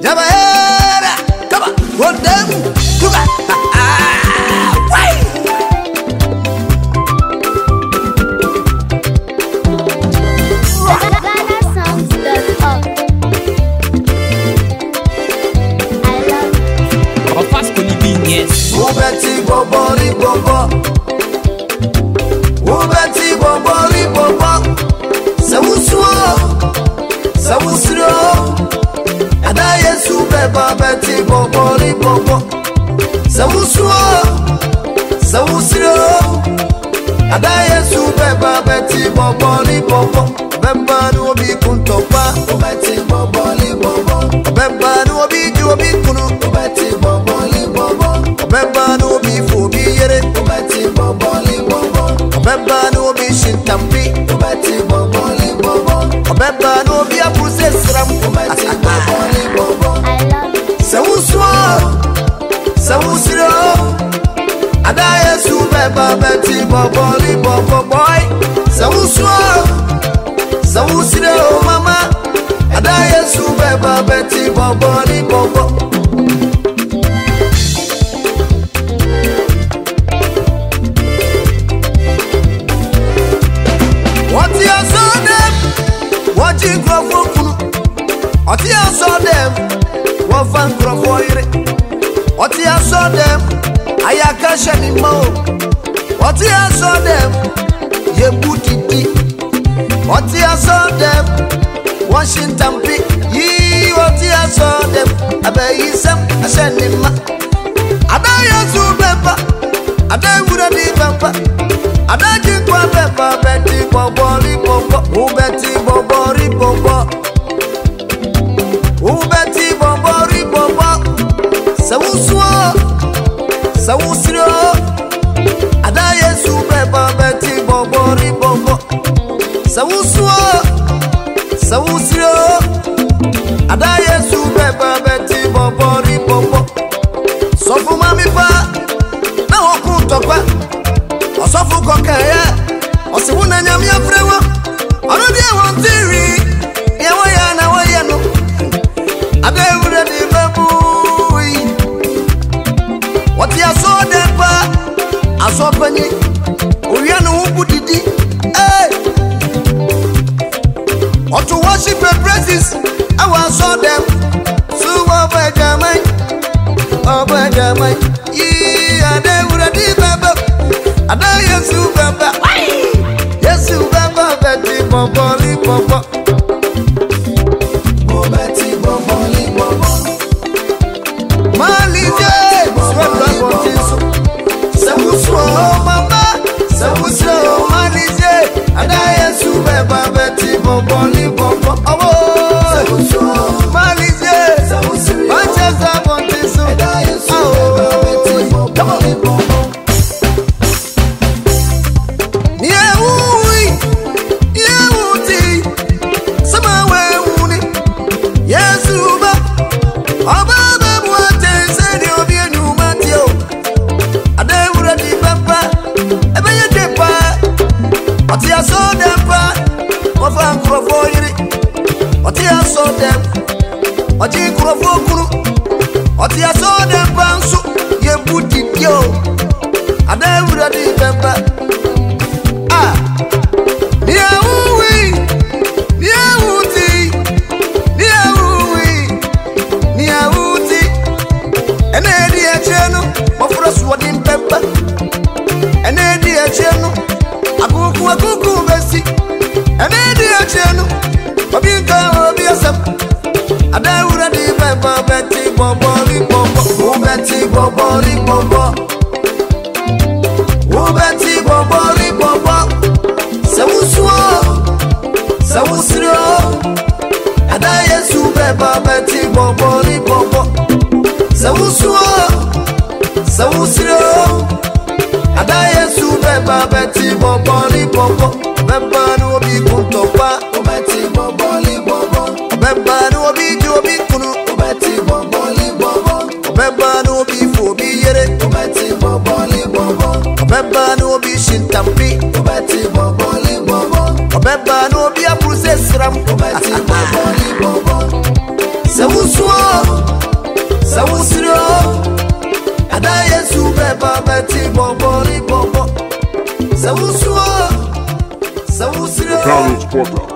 Yabaera, come on, what them? You got Ubeti bobori bobo, ubeti bobori bobo. Sawusuo, sawusiro. Ada Yesu beba beti bobori bobo. Sawusuo, sawusiro. Ada Yesu beba beti bobori bobo. Beba no obi kuntopa, ubeti bobori bobo. Beba no obi ju obi kunu, ubeti bobori bobo. Beba no be for be yere, ubati boboli bobo. Beba no be shintampi, ubati boboli bobo. Beba no be a process ram, ubati boboli bobo. Sawuswa, sawusiro. Ada Yesu beba beti boboli bobo boy. Sawuswa, sawusiro mama. Ada Yesu beba beti boboli bobo. Oti I saw them, one fan croffoire. Oti I saw them, Ayaka Shanimo. Oti I saw them, ye booty. Oti I saw them, Washington P. Ye, oti I saw them, Abayisam, Ashanima. Adaya Zubeba, Adayura di Bamba, Adaji Bamba, Betty Bobori Bobo, Betty Bobori Bobo. Ubeti bobori bobo. Sawusuo, sawusiro. Ada Yesu beba beti bobori bobo. Sawusuo, sawusiro. Ada Yesu beba beti bobori bobo. Sofu mami pa, na hoku tokwa. Osofu kokaya, osiwu na nyami afrewo. Orodi e wontiri, ye waya na waya no. Adewure di babu. What ya saw them pa? I saw penny. Oya no who didi. Hey. What to worship and praises? I saw them. So over Jamai. Over Jamai. Yeah, adewure di babu. Ada Yesu baba. Yesu baba beti boboli bobo. Boboli bobo, oh, Malize, Manchester, Montiso, come on, somewhere, yes, Uba, Ababa, what is any of your new Matio? I never ready, Papa, I may have depa, but I saw them. What I saw them, what you could what I saw them bounce, you put it yo. I never remember. Ah, near we, and then the channel, of us what in pepper, and then the channel, a cuckoo, Bessie. And then the channel, Babinka, Obiasam, Adawura di Baba, Betty Boboli Bobo, Betty Boboli Bobo, Betty Boboli Bobo, Sawusuo, Sawusiro, Ada Yesu Baba, Betty Boboli Bobo, Sawusuo, Sawusiro, Ada Yesu Baba, Betty Boboli Bobo. Beba no obi kuntopa, ubeti boboli bobo. Beba no obi ju obi kunu, ubeti boboli bobo. Beba no obi fu obi yere, ubeti boboli bobo. Beba no obi shintampi, ubeti boboli bobo. Beba no obi a process ram, ubeti boboli bobo. Sawusuo. Sawusiro Ada Yesu beba beti bobo. Sawusiro Carlos Porta.